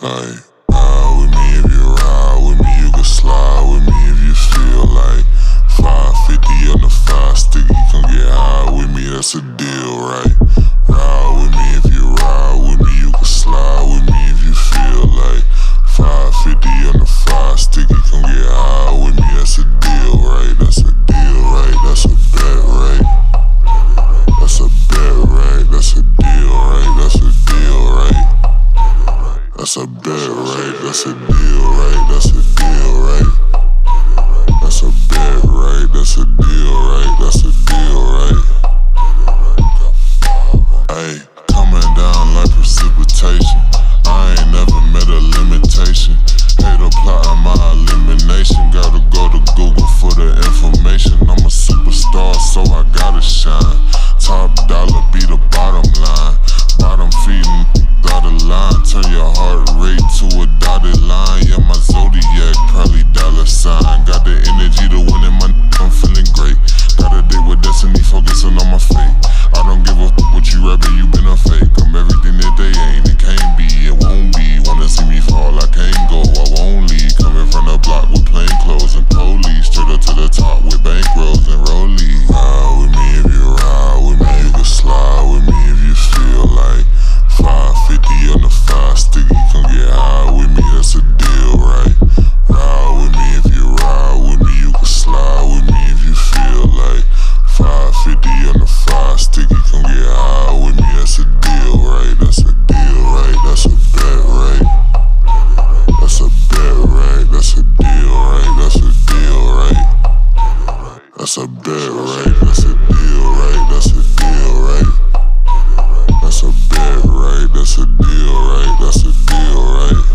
Like, ride with me if you ride with me, you can slide with me if you feel like 550 on the 5 sticky, come get high with me, that's a deal, right? Ride with me if you ride with me, you can slide with me if you feel like 550 on the 5 sticky, come get high with me, that's a deal, right? That's a deal, right? That's a bet, right? That's a bet, right? That's a deal, right? That's a deal, right? That's a bet, right? That's a deal, right? That's a deal, right? That's a bet, right? That's a deal, right? That's a deal, right? Ayy, coming down like precipitation. I ain't never met a limitation. Hater plotting my elimination. Gotta go to Google for the information. I'm a superstar, so I gotta shine. Top dollar be the bottom line. Bottom feeding dotted line. Turn your heart rate to a dotted line. Yeah, my zodiac probably dollar sign. Got the energy to win in my I'm feeling great. Got a date with destiny, focusing on my fate. I don't give a fuck what you rapping, you been a fake. I'm everything that they ain't, it can't be, it won't be. Wanna see me fall, I can't go, I won't leave. Coming from the block with plain clothes and police. Straight up to the top with bankrolls and rollies. Ride with me if you ride with me, you can slide with me if you feel like 550 on the 5 sticky, come get high with me, that's a deal, right? Ride with me if you ride with me, you can slide with me if you feel like 550 on the 5 sticky, come get high with me, that's a deal, right? That's a deal, right? That's a bet, right? That's a bet, right? That's a deal, right? That's a deal, right? That's a bet, right? That's a deal, right? That's a deal, right? That's a bet, right? That's a deal, right? That's a deal, right?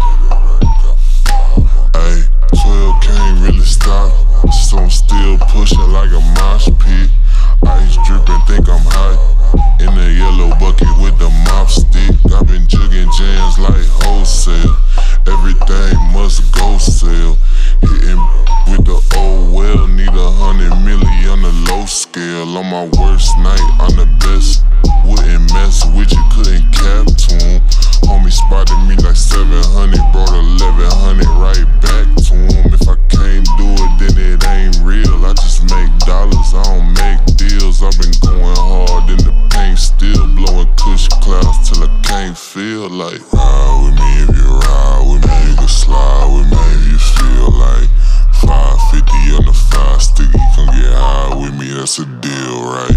Ayy, 12 can't really stop, so I'm still pushing like a mosh pit. Ice dripping, think I'm hot. In the yellow bucket with the mop stick. I've been jugging jams like wholesale. Everything must go sell. Hitting with the old well. Need 100 milli on the low scale. On my worst night, I'm the best. Wouldn't mess with you, couldn't cap to him. Homie spotted me like 700. Brought 1100 right back to him. If I can't do it, then it ain't real. I just make dollars, I don't make deals. I've been going hard in the paint, still blowing kush clouds till I can't feel like. Ride with me if you ride with me, you can slide with me if you feel like 550 on the 5 sticky, come get high with me, that's a deal, right?